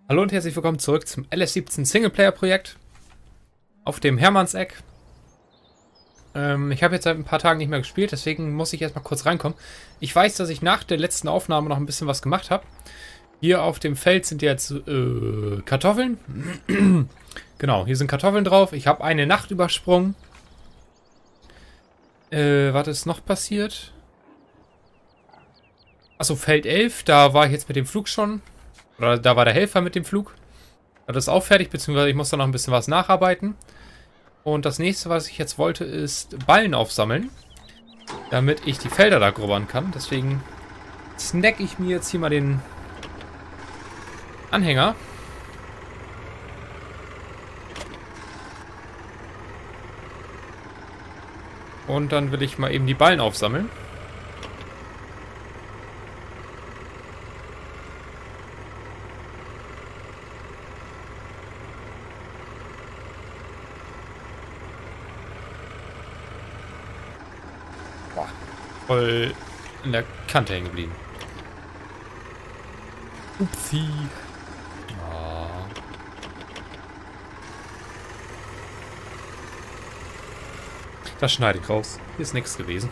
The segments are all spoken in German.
Hallo und herzlich willkommen zurück zum LS17 Singleplayer-Projekt auf dem Hermannseck. Ich habe jetzt seit ein paar Tagen nicht mehr gespielt, deswegen muss ich erstmal kurz reinkommen. Ich weiß, dass ich nach der letzten Aufnahme noch ein bisschen was gemacht habe. Hier auf dem Feld sind jetzt Kartoffeln. Genau, hier sind Kartoffeln drauf. Ich habe eine Nacht übersprungen. Was ist noch passiert? Achso, Feld 11, da war ich jetzt mit dem Flug schon. Oder da war der Helfer mit dem Flug. Das ist auch fertig, beziehungsweise ich muss da noch ein bisschen was nacharbeiten. Und das nächste, was ich jetzt wollte, ist Ballen aufsammeln. Damit ich die Felder da grubbern kann. Deswegen snack ich mir jetzt hier mal den Anhänger. Und dann will ich mal eben die Ballen aufsammeln. Voll in der Kante hängen geblieben. Upsi. Oh. Das schneide ich raus. Hier ist nichts gewesen.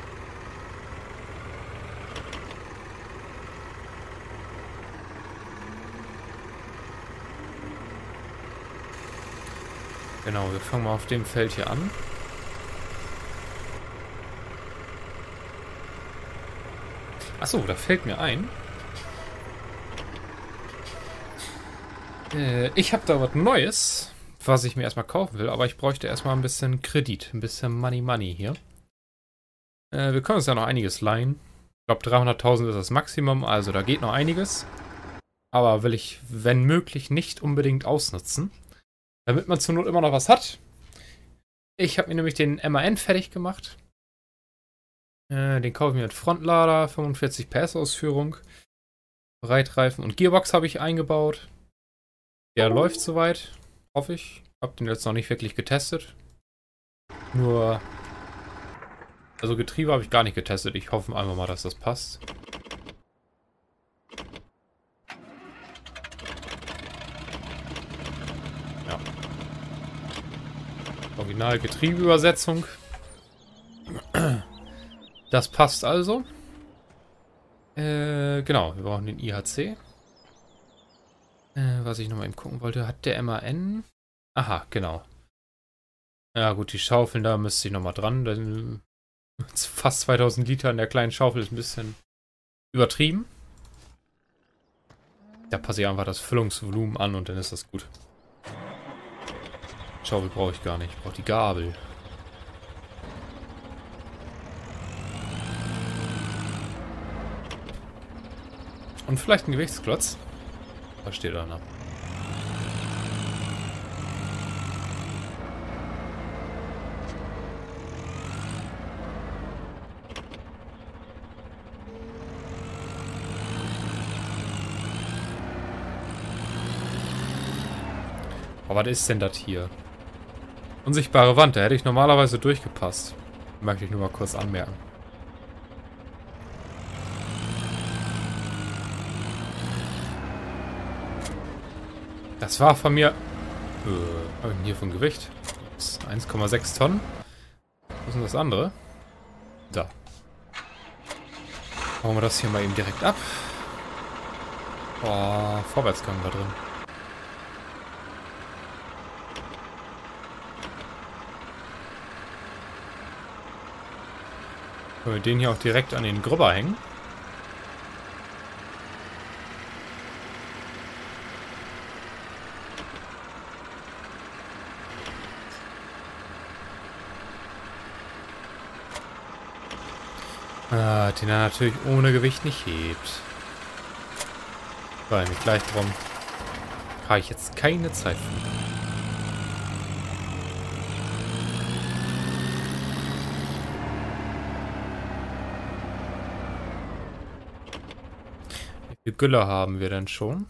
Genau, wir fangen mal auf dem Feld hier an. Achso, da fällt mir ein. Ich habe da was Neues, was ich mir erstmal kaufen will, aber ich bräuchte erstmal ein bisschen Kredit, ein bisschen Money hier. Wir können uns ja noch einiges leihen. Ich glaube 300.000 ist das Maximum, also da geht noch einiges. Aber will ich, wenn möglich, nicht unbedingt ausnutzen. Damit man zur Not immer noch was hat. Ich habe mir nämlich den MAN fertig gemacht. Den kaufe ich mir mit Frontlader, 45 PS Ausführung, Breitreifen und Gearbox habe ich eingebaut. Der läuft soweit, hoffe ich. Habe den jetzt noch nicht wirklich getestet. Nur, also Getriebe habe ich gar nicht getestet. Ich hoffe einfach mal, dass das passt. Ja. Original Getriebeübersetzung. Das passt also. Genau, wir brauchen den IHC. Was ich nochmal eben gucken wollte, hat der MAN... Aha, genau. Ja gut, die Schaufeln, da müsste ich nochmal dran. Denn fast 2000 Liter in der kleinen Schaufel ist ein bisschen übertrieben. Da passe ich einfach das Füllungsvolumen an und dann ist das gut. Schaufel brauche ich gar nicht, ich brauche die Gabel. Und vielleicht ein Gewichtsklotz. Was steht da noch? Aber was ist denn das hier? Unsichtbare Wand, da hätte ich normalerweise durchgepasst. Möchte ich nur mal kurz anmerken. Das war von mir... was habe ich denn hier von Gewicht? 1,6 Tonnen. Was ist denn das andere? Da. Machen wir das hier mal eben direkt ab. Oh, Vorwärtsgang da drin. Können wir den hier auch direkt an den Grubber hängen? Den er natürlich ohne Gewicht nicht hebt. Weil mich gleich drum habe ich jetzt keine Zeit für. Wie viel Gülle haben wir denn schon?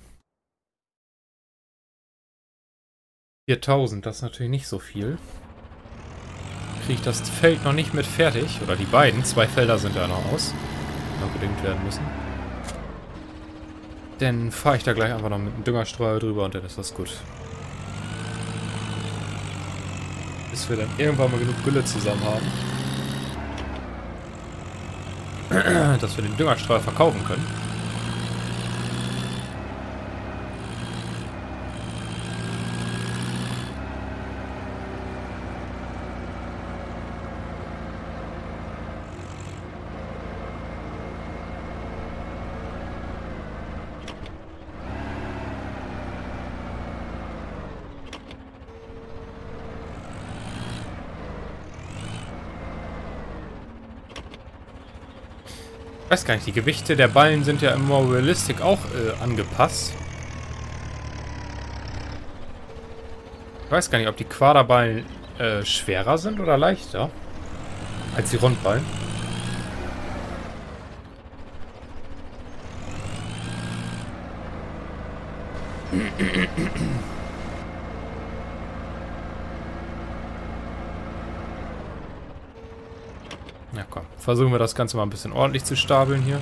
4000, das ist natürlich nicht so viel. kriege ich das Feld noch nicht mit fertig. Oder die beiden. 2 Felder sind da noch aus. Die noch gedüngt werden müssen. Dann fahre ich da gleich einfach noch mit dem Düngerstreuer drüber und dann ist das gut. Bis wir dann irgendwann mal genug Gülle zusammen haben. Dass wir den Düngerstreuer verkaufen können. Ich weiß gar nicht, die Gewichte der Ballen sind ja im More Realistic auch angepasst. Ich weiß gar nicht, ob die Quaderballen schwerer sind oder leichter als die Rundballen. Na komm, versuchen wir das Ganze mal ein bisschen ordentlich zu stapeln hier.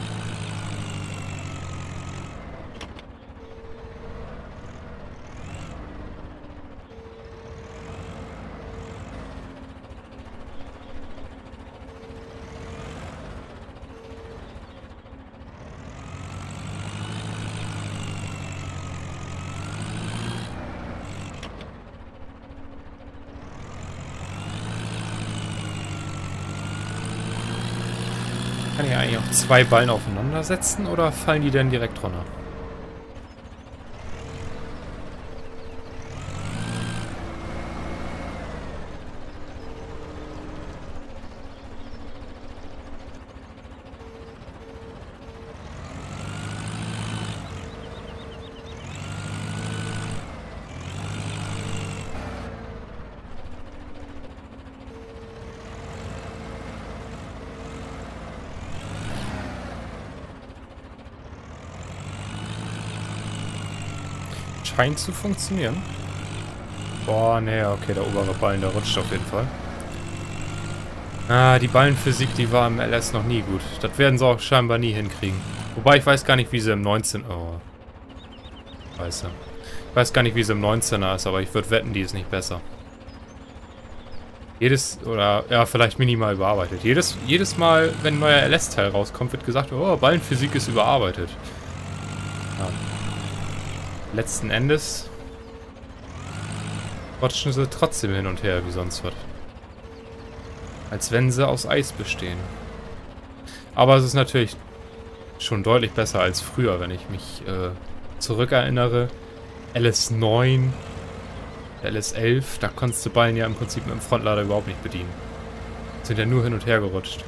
Kann ich eigentlich auch zwei Ballen aufeinander setzen oder fallen die denn direkt runter? Scheint zu funktionieren. Boah, ne, okay, der obere Ballen, der rutscht auf jeden Fall. Ah, die Ballenphysik, die war im LS noch nie gut. Das werden sie auch scheinbar nie hinkriegen. Wobei, ich weiß gar nicht, wie sie im 19... Oh. Scheiße. Ich weiß gar nicht, wie sie im 19er ist, aber ich würde wetten, die ist nicht besser. Oder, ja, vielleicht minimal überarbeitet. Jedes Mal, wenn ein neuer LS-Teil rauskommt, wird gesagt, oh, Ballenphysik ist überarbeitet. Ja. Letzten Endes rutschen sie trotzdem hin und her, wie sonst was. Als wenn sie aus Eis bestehen. Aber es ist natürlich schon deutlich besser als früher, wenn ich mich zurückerinnere. LS9, LS11, da konntest du Ballen ja im Prinzip mit dem Frontlader überhaupt nicht bedienen. Sind ja nur hin und her gerutscht.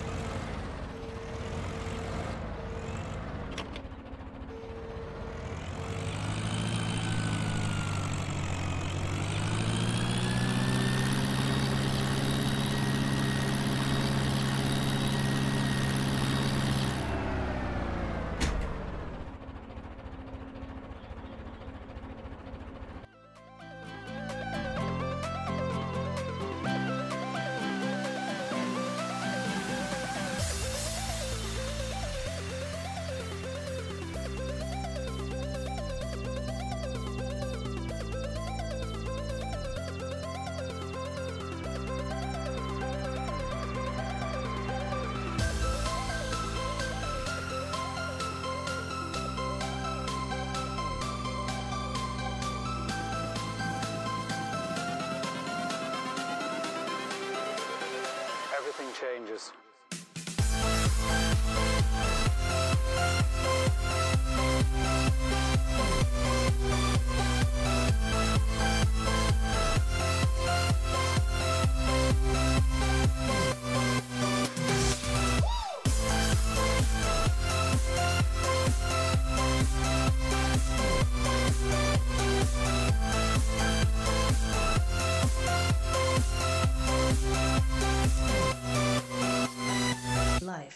Everything changes. Life.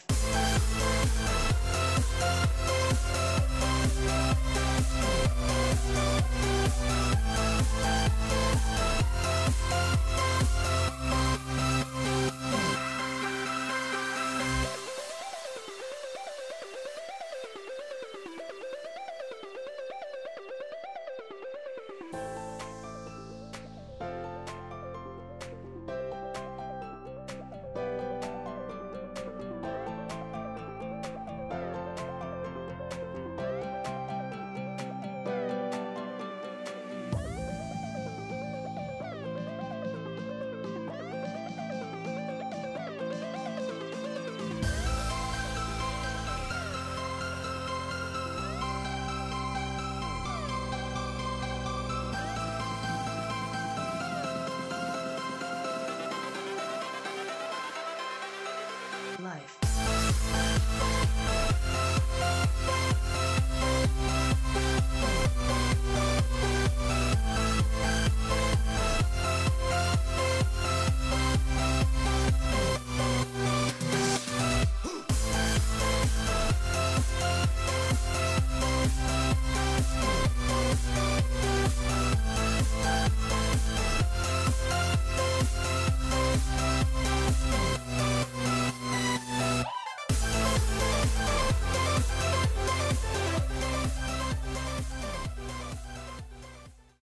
life.